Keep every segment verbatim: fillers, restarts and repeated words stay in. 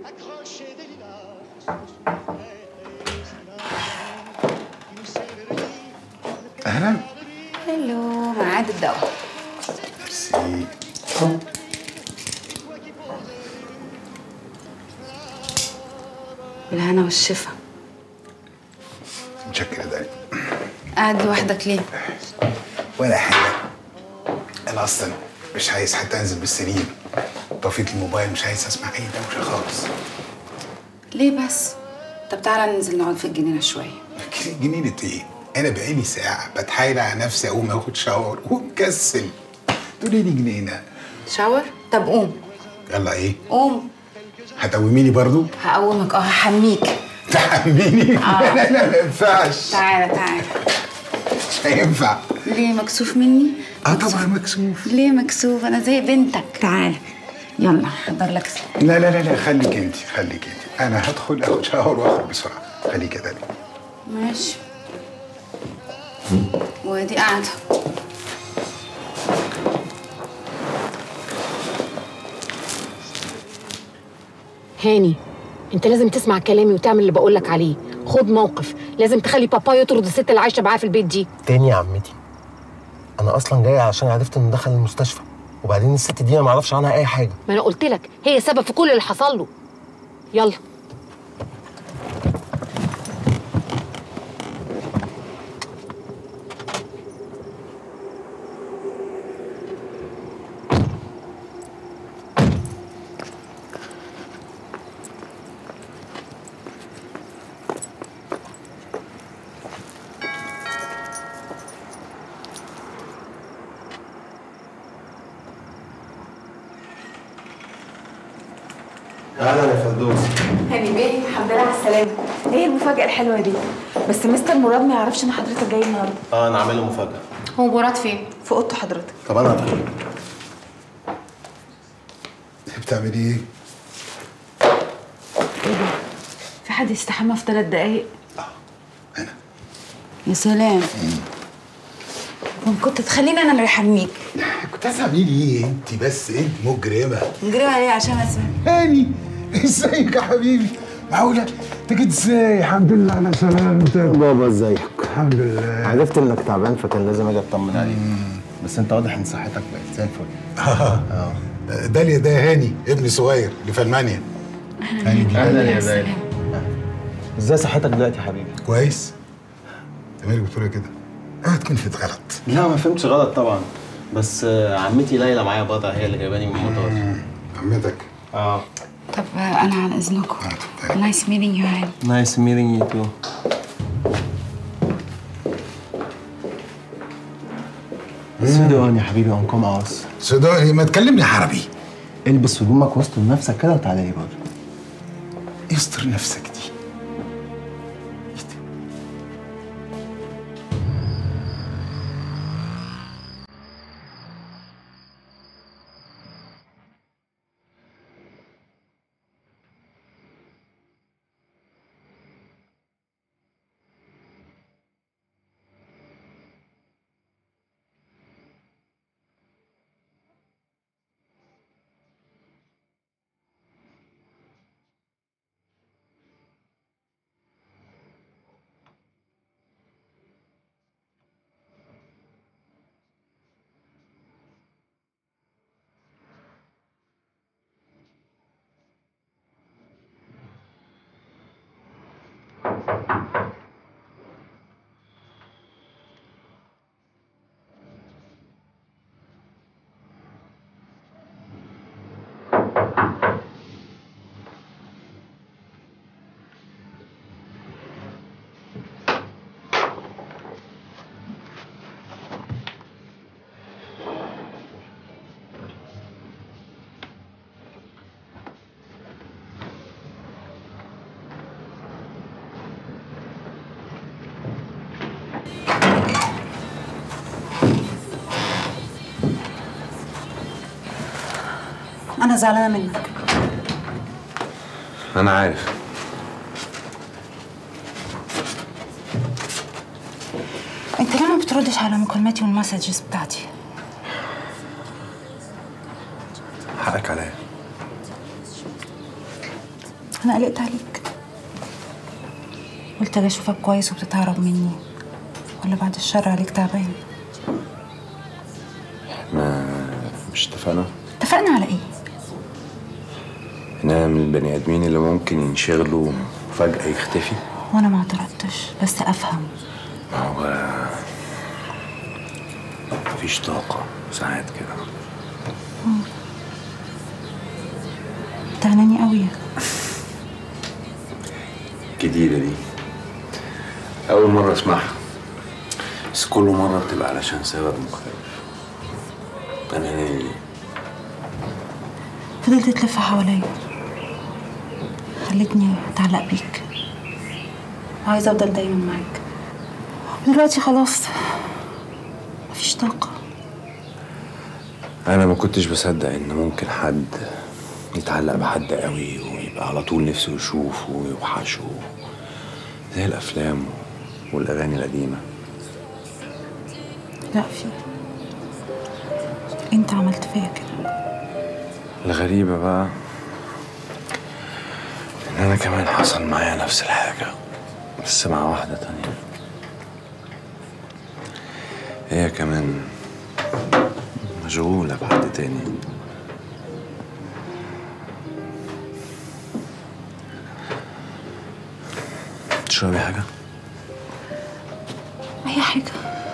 اهلا. هلو، ميعاد الدواء. ميرسي. بالهنا والشفا. متشكر يا داني. قاعد لوحدك ليه؟ ولا حاجه، انا اصلا مش عايز حتى انزل بالسرير. طفيت الموبايل، مش عايز اسمع اي دوشه خالص. ليه بس؟ طب تعالى ننزل نقعد في الجنينه شويه. جنينه ايه؟ انا بقالي ساعه بتحايل على نفسي اقوم اخد شاور ومكسل. تقولي لي جنينه؟ شاور؟ طب قوم. يلا ايه؟ قوم. هتقوميني برضو؟ هقومك. اه هحميك. تحميني؟ آه. لا لا ما ينفعش. تعالى تعالى. مش هينفع. ليه مكسوف مني؟ اه طبعا مكسوف. ليه مكسوف؟ انا زي بنتك. تعالى يلا حضر لك. لا لا لا لا خليك انت خليك انت، انا هدخل اخد شاور واخرج بسرعه. خليك يا داني. ماشي. ودي قاعده. هاني، انت لازم تسمع كلامي وتعمل اللي بقولك عليه. خد موقف، لازم تخلي بابا يطرد الست اللي عايشه معاه في البيت دي. تاني يا عمتي، انا اصلا جايه عشان عرفت انه دخل المستشفى، وبعدين الست دي انا ما اعرفش عنها اي حاجه. ما انا قلت لك هي سبب في كل اللي حصل له. يلا. اهلا يا فردوس. هاني بيه، الحمد لله على السلامة. ايه المفاجأة الحلوة دي؟ بس مستر مراد ما يعرفش ان حضرتك جاي النهارده. اه انا عامل له مفاجأة. هو مراد فين؟ في اوضته حضرتك. طب انا هدخل. بتعملي ايه؟ ايه ده؟ في حد يستحمى في ثلاث دقايق؟ اه انا. يا سلام. كنت تخليني انا اللي احميك. كنت هتعملي ايه انت بس؟ انت مجرمه. مجرمة ليه؟ عشان اسمع. هاني ازيك يا حبيبي؟ معقوله؟ انت جيت ازاي؟ الحمد لله على سلامتك. بابا ازيك؟ الحمد لله. عرفت انك تعبان فكان لازم اجي اطمن عليك. بس انت واضح ان صحتك بقت زي الفل. اه اه داليا ده هاني ابني صغير اللي في المانيا. هاني دي اهلا يا داليا. ازاي صحتك دلوقتي يا حبيبي؟ كويس. انت مالك بتقول كده؟ اوعى تكون فهمت غلط. لا ما فهمتش غلط طبعا، بس عمتي ليلى معايا بضع هي اللي جايباني من المطار. عمتك؟ اه. طب انا عن اذنكم. نايس ميتنج يو هاني. نايس ميتنج يو تو. سوداني يا حبيبي انكم اوس. سوداني؟ ما تكلمني عربي. البس هدومك واستر نفسك كده وتعالى لي بره. استر نفسك دي. انا زعلانة منك. انا عارف. انت ليه ما بتردش على مكالماتي والمسجز بتاعتي؟ حقك عليا. انا قلقت عليك، قلت اجي اشوفك كويس وبتتهرب مني، ولا بعد الشر عليك تعبان. احنا مش اتفقنا؟ اتفقنا على ايه؟ انا من البني ادمين اللي ممكن ينشغلوا وفجأة يختفي. وانا ما اعترضتش، بس افهم. ما هو مفيش طاقة ساعات كده. تعباني قوي. جديدة دي، أول مرة أسمعها، بس كل مرة بتبقى علشان سبب مختلف. أنا ليه؟ فضلت تلف حواليا، خلتني اتعلق بيك، وعايزه افضل دايما معاك. دلوقتي خلاص مفيش طاقه. أنا ما كنتش بصدق إن ممكن حد يتعلق بحد قوي ويبقى على طول نفسه يشوفه ويوحشه، زي الأفلام والأغاني القديمة. لا، في انت عملت فيا كده. الغريبة بقى إن أنا كمان حصل معايا نفس الحاجة، بس مع واحدة تانية. هي كمان مشغولة بحد تاني. تشربي حاجة؟ اي حاجه.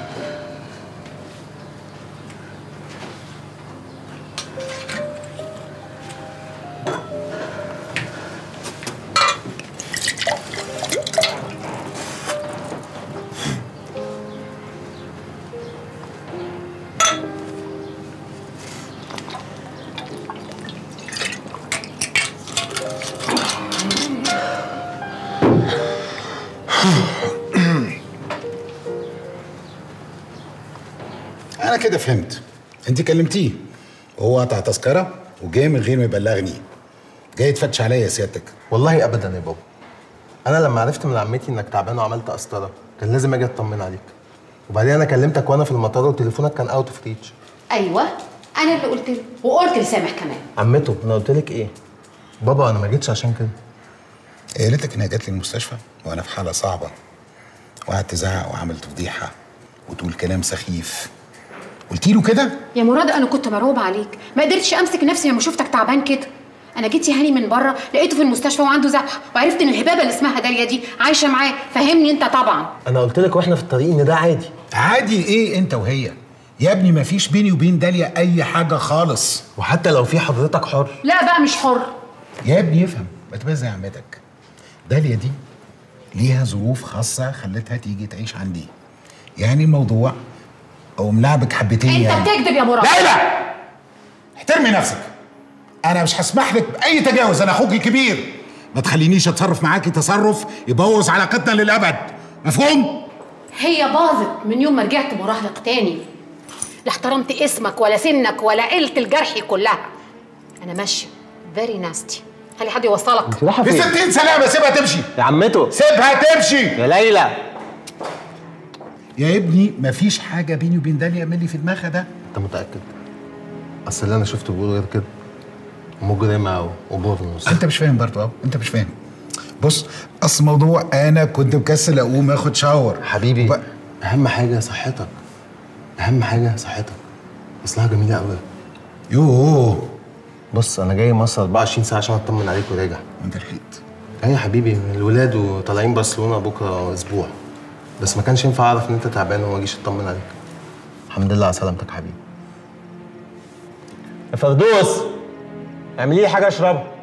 انا كده فهمت. انت كلمتيه وهو قطع تذكره وجاي من غير ما يبلغني، جاي تفتش عليا يا سيادتك؟ والله ابدا يا بابا، انا لما عرفت من عمتي انك تعبان وعملت قسطره كان لازم اجي اطمن عليك. وبعدين انا كلمتك وانا في المطار وتليفونك كان اوت اوف ريتش. ايوه انا اللي قلت له، وقلت لسامح كمان. عمته انا قلت لك ايه؟ بابا انا ما جيتش عشان كده. هي قالت لك انها جات لي المستشفى وانا في حاله صعبه، وقعدت تزعق وعملت فضيحه وتقول كلام سخيف. قلتي له كده؟ يا مراد انا كنت مرعوبه عليك، ما قدرتش امسك نفسي لما شفتك تعبان كده. انا جيت يا هاني من بره لقيته في المستشفى وعنده ذبحه، وعرفت ان الهبابه اللي اسمها داليا دي عايشه معاه. فهمني انت طبعا. انا قلت لك واحنا في الطريق ان ده عادي. عادي ايه انت وهي؟ يا ابني ما فيش بيني وبين داليا اي حاجه خالص. وحتى لو في حضرتك حر. لا بقى مش حر. يا ابني افهم، ما تبقى زي عمتك. داليا دي ليها ظروف خاصه خلتها تيجي تعيش عندي، يعني الموضوع او ملعبك حبتين. انت يعني بتكذب يا مراد. لا لا، احترمي نفسك. انا مش هسمح لك باي تجاوز، انا اخوك الكبير. ما تخلينيش اتصرف معاكي تصرف يبوظ علاقتنا للابد، مفهوم؟ هي باظت من يوم ما رجعت مراهق تاني. لا احترمت اسمك ولا سنك ولا عيلة الجرح كلها. انا ماشيه فيري ناستي، خلي حد يوصلك. انت رايحه فين؟ بستين سلامه، سيبها تمشي يا عمته. سيبها تمشي يا ليلى. يا ابني مفيش حاجه بيني وبين داليا ملي في دماغها ده. انت متاكد؟ اصل اللي انا شفته بيقول غير كده، مجرمه وبورنوس. انت مش فاهم برضه اهو، انت مش فاهم. بص، اصل الموضوع انا كنت مكسل اقوم اخد شاور. حبيبي وب... اهم حاجه صحتك، اهم حاجه صحتك. اصلها جميله قوي. يوه بص انا جاي مصر أربعة وعشرين ساعه عشان اطمن عليك وراجع. انت لحقت؟ ايوه يا حبيبي، الولاد وطالعين برشلونه بكره اسبوع، بس ما كانش ينفع اعرف ان انت تعبان وما اجيش اطمن عليك. الحمد لله على سلامتك حبيبي. يا فردوس اعملي لي حاجه اشربها.